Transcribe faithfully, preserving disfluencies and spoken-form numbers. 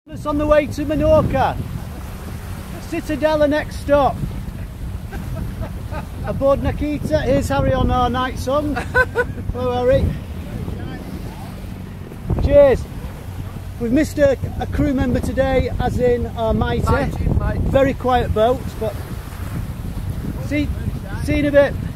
It's on the way to Minorca. Citadella next stop. Aboard Nikita. Here's Harry on our night song. Hello Harry. Cheers. We've missed a, a crew member today, as in our matey. Very quiet boat, but see, see you in a bit.